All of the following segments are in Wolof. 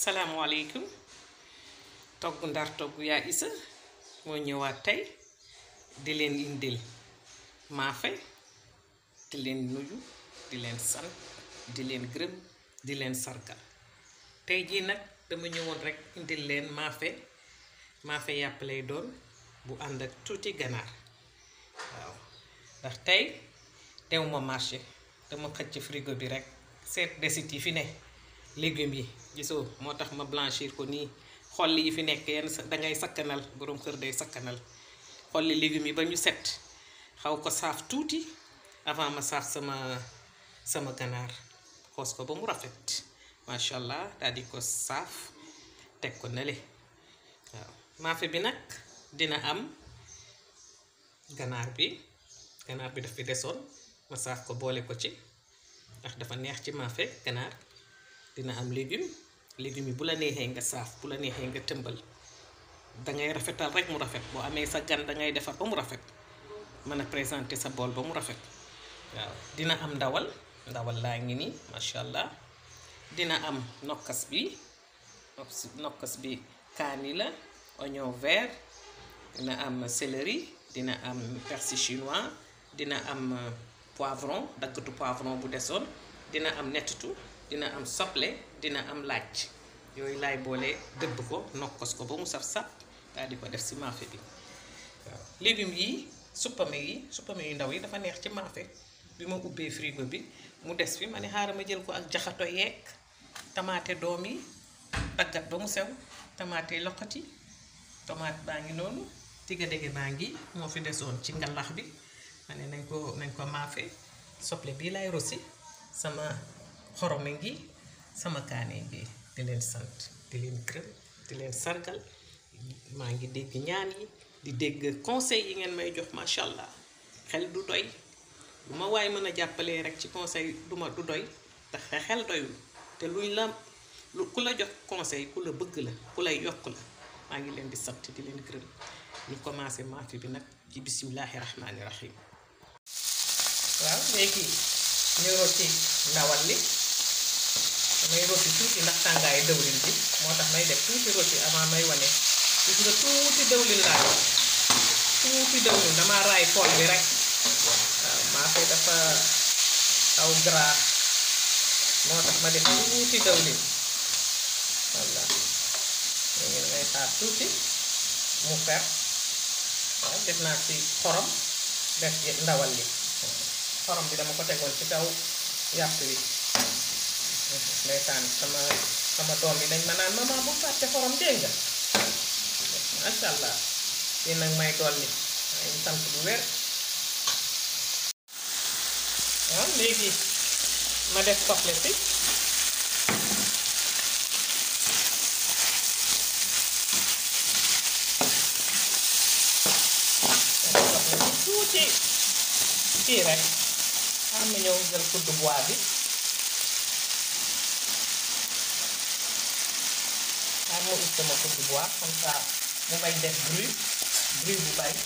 salaamaaleykum togg ndar togg yaa isa moo ñëwaat tey di leen indil maafe di leen nuyu di leen sant di leen gërëm di leen sargal tey jii nag dama ñëwoon rek indil leen maafe yàpp lay doon bu ànd ak tuuti ganaar waaw ndax tey dewuma marché dama xëcc frigo bi rek seet desit yi fi ne légumes yi gisoo moo tax ma blanchir ko nii xolli yi fi nekk yenn dangay sakkanal boroom kër day sakkanal xolli légumes yi ba ñu set xaw ko saaf tuuti avant ma saaf sama ganaar xoos ko ba mu rafet macha allah daal di ko saaf teg ko nale waaw maafe bi nag dina am ganaar bi daf fi desoon ma saaf ko boole ko ci ndax dafa neex ci maafe ganaar dina am légume yi bu la neexee nga saaf bu la neexee nga tëmbal dangay rafetal rek mu rafet boo amee sa gan dangay defar ba mu rafet mën a présenter sa bool ba mu rafet waaw dina am ndawal laa ngi nii macha allah dina am nokkas bi kaani la oignon vert dina am céleri dina am persil chinois dina am poivron daggatu poivron bu desoon dina am nettutu dina am soble dina am laaj yooyu laay boole dëbb ko nokkos ko ba mu saf-saf daal di ko def ci maafe bi waaw légumes yi suppame yu ndaw yi dafa neex ci maafe bi ma ubbee frigo bi mu des fi ma ne xaaral ma jël ko ak jaxato yeeg tamaate doom yi daggat ba mu sew tamaate loqati tomate baa ngi noonu tiga dege baa ngi moo fi desoon ci ngalax bi ma ne nañ ko maafe soble bii lay rosi sama xorome ngi sama kaane ngi di leen sant di leen gërëm di leen sargal maa ngi dégg ñaan yi di dégg conseil yi ngeen may jox macha allah xel du doy lu ma waay mën a jàppalee rek ci conseil du doy ndax xel doyul te ku la jox conseil ku la bëgg la ku lay yokk la maa ngi leen di sant di leen gërëm ñu commencé maafe bi nag ci bisimilahi rahmaani rahim waaw léegi ñu roti ndawal li damay roti tuuti ndax tàngaayu dëwlin bi moo tax may def tuuti roti avant may wane gis nga tuuti dëwlin laa def tuuti dëwlin dama raay pool bi rek waaw maafe dafa aw gras moo tax ma def tuuti dëwlin walla léegi damay xaar tuuti mu fer waaw def naa ci xorom def ndawal li xorom bi dama ko tegoon ci kaw yàpp wi ndeysaan sama doom yi dañ ma naan maman bu fàtte xorom dégg nga macha allah yéen nag may dolli maa ngi sant bu wér waaw léegi ma def soble si tuuti kii rek am na ñëw jël kuddu bois bi mu ut sama kuddu bois comme ça mu bañ def bruit bu bari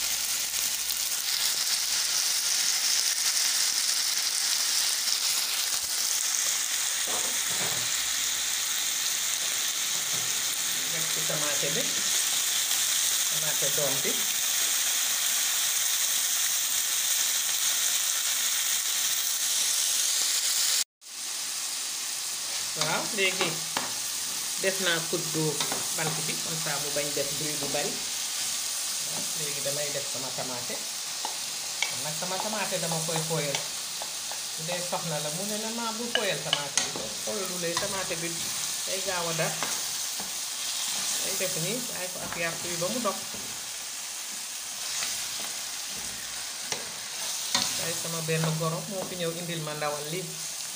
def ci tomate doom bi waaw léegi def naa kuddu bant bi comme ça mu bañ def bruit bu bari waaw léegi damay def sama tamaate kon nag sama tamaate dama koy fooyal bu dee soxna la mu ne la maa bu fooyal tamaate bi soo fooyalu lay tamaate bi day gaaw a dar day def nii ay ko ak yàpp yi ba mu dog day sama benn goro moo fi ñëw indil ma ndawal lii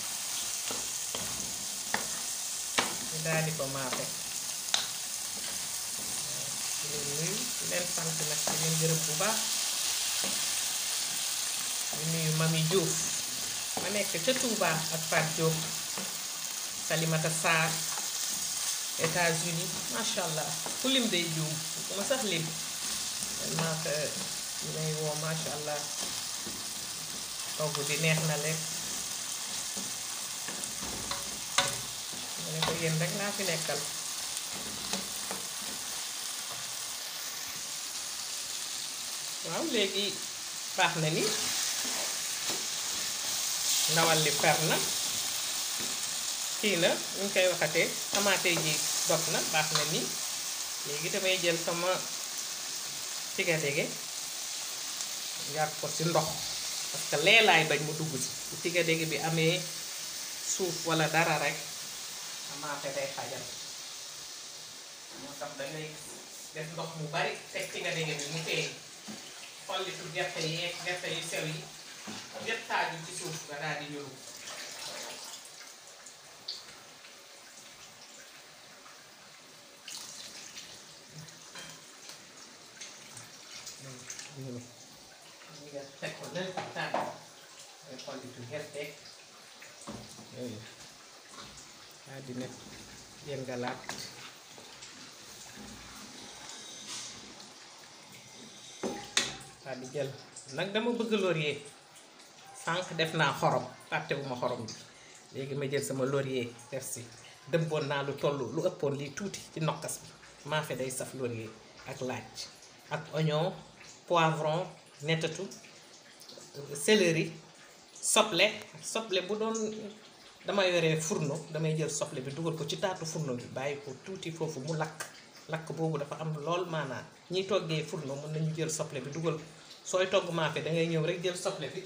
daal di ko maafe di leen nuyu di leen sant nag di leen gërëm bu baax di nuyu Mami Diouf ma nekk ca Touba ak Fat Diop Salimata Sarr États-Unis macha allah ku lim day juum ku ma sax lim maa ko ñu may woo macha allah togg bi neex na lekk ma ne ko yéen rek laa fi nekkal. waaw léegi baax na ni ndawal li fer na kii na ñu koy waxatee tamaate ji dog na baax na ni léegi damay jël sama tigadege yàq ko ci ndox parce que lee laay bañ mu dugg ci bu tigadege bi amee suuf walla dara rek tamaate day xajal moo tax dangay def ndox mu bari teg tigadege bi mu teey xollitu gerte yeeg gerte yu sew yi yépp taaju ci suuf nga daal di ñëw nga teg ko lël tànn ngay xollitu gerte yooyu daal di nekk yëngalaat di jël nag dama bëgg laurier sànq def naa xorom fàtte bu ma xorom bi léegi ma jël sama laurier def si dëbboon naa lu toll lu ëppoon lii tuuti ci nokkas bi maafe day saf laurier ak laaj ak oignon poivron nettatu céleri soble bu doon dama yore fourneau damay jël soble bi dugal ko ci taatu fourneau bi bàyyi ko tuuti foofu mu lakk boobu dafa am lool maanaam ñiy toggee fourneau mën nañu jël soble bi dugal sooy togg maafe dangay ñëw rek jël soble bi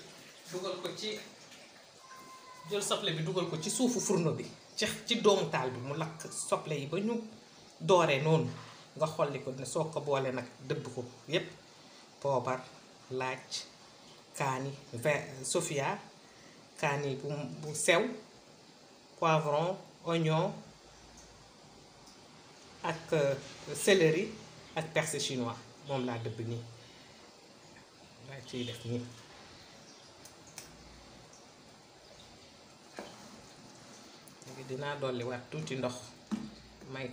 dugal ko ci suufu fourneau bi ci doomu taal bi mu lakk soble yi ba ñu dooree noonu nga xolli ko ne soo ko boole nag dëbb ko yépp poobar laaj kaani sofia kaani bu sew poivron oignon ak céleri ak persil chinois moom laa dëbb nii laa ciy def nii léegi dinaa dolli waat tuuti ndox may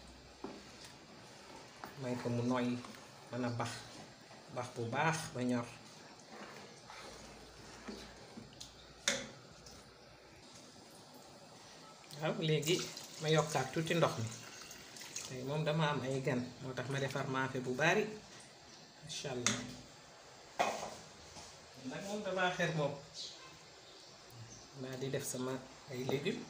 ko mu noyyi mën a bax bu baax ba ñor waaw léegi ma yokkaat tuuti ndox mi tey moom dama am ay gan moo tax ma defar maafe bu bari masha Allah nag moom dama xer moom naa di def sama ay légumes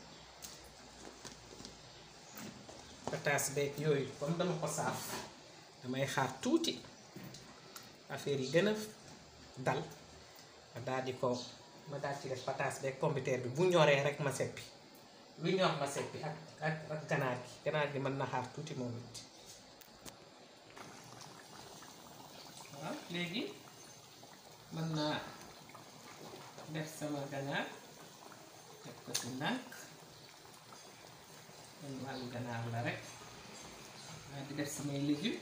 pataas beeg yooyu comme dama ko saaf damay xaar tuuti affaire yi gën a dal ma daal ci def pataas beeg pombiteer bi bu ñoree rek ma seppi lu ñor ma seppi ak ganaar gi mën na xaar tuuti moom it waaw léegi mën naa def sama ganaar def ko ci ndànk kon wàllu ganaar la rek waa di def samay légumes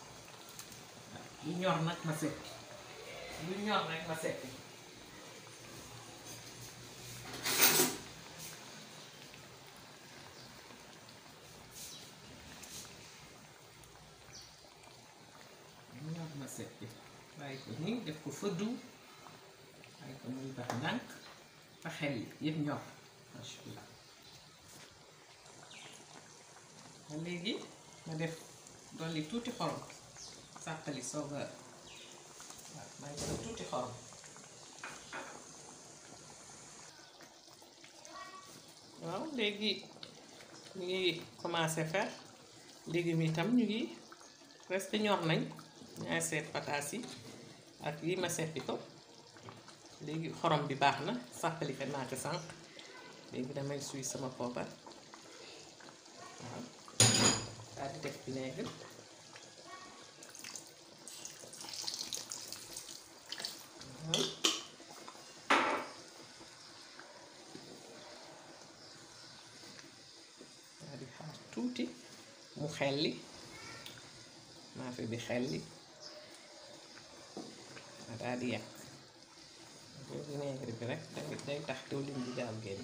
lu ñor nag ma seppi lu ñor rek ma seppi bàyyi ko nii def ko fëddu bàyyi ko muy bax ndànk fa xel yi yëpp ñor masha Allah léegi ma def dolli tuuti xorom sàqali sooga waaw maa ngi def tuuti xorom waaw léegi ñu ngi commencé faire légumes yi tam ñu ngi presque ñor nañ ñaay seet pataas yi ak yi ma seppi ko léegi xorom bi baax na sàppali fe naa ko sànq léegi damay suy sama poobar waaw daal di def vinaigre daal di xaar tuuti mu xelli maafe bi xelli ma daal di yàq vinaigre bi rek day tax diwlin bi gaaw génn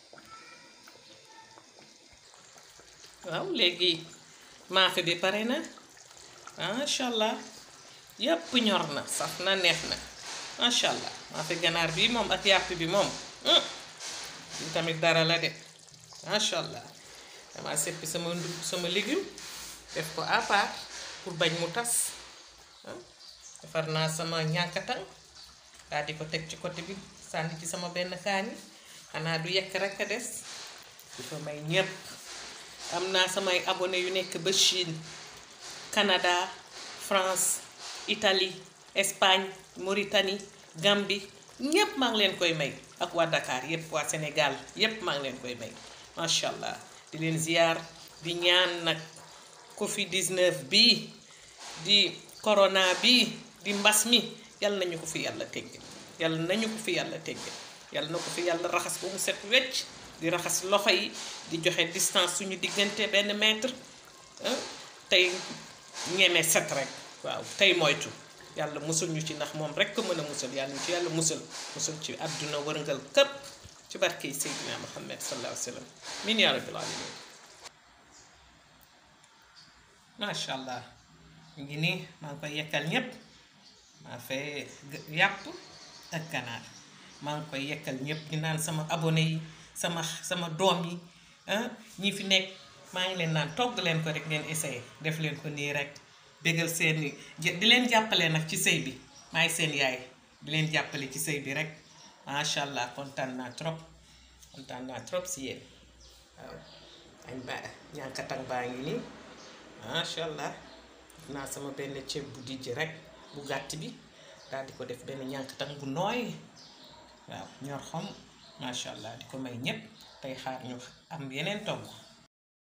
waaw léegi maafe bi pare na masha Allah yëpp ñor na saf na neex na masha Allah maafe ganaar bi moom ak yàpp bi moom li tamit dara la de masha Allah dama seppi sama ndugg sama légume def ko à part pour bañ mu tas. defar naa sama ñànkatang daal di ko teg ci côté bi sànni ci sama benn kaani xanaa du yekk rek a des di ko may ñépp. am naa samay abonné yu nekk ba Chine, Canada, France, Italie, Espagne, Mauritanie, Gambie ñépp maa ngi leen koy may ak waa Dakar yépp waa Sénégal yépp maa ngi leen koy may macha allah di leen ziyaar di ñaan nag Covid-19 bii di corona bii di mbas mi yàlla nañu ko fi yàlla tegge yàlla nañu ko fi yàlla tegge yàlla na ko fi yàlla raxas ba mu set wecc di raxas loxo yi di joxe distance suñu diggante benn mètre tey ñeme set rek waaw tey moytu yàlla musul ñu ci ndax moom rek ko mën a musal yàlla ñu ci yàlla musul ci àdduna wërngal këpp ci barke Seydina Muhammad sallallahu alayhi wa sallam min yaa rabbil alamin. macha allah mu ngi nii maa ngi koy yekkal ñépp maa fay yàpp ak ganaar maa ngi koy yekkal ñépp di naan sama abonné yi sama doom yi ñi fi nekk maa ngi leen naan togg leen ko rek ngeen essayé def leen ko nii rek bégal seeni di leen jàppale nag ci sëy bi maay seen yaay di leen jàppale ci sëy bi rek macha allah kontaan naa trop si yéen waaw añ ba ñànkatang baa ngi nii macha allah def naa sama benn ceeb bu dijj rek bu gàtt bi daal di ko def benn ñànkatang bu nooy waaw ñor xom macha allah di ko may ñépp tey xaar ñu am yeneen togg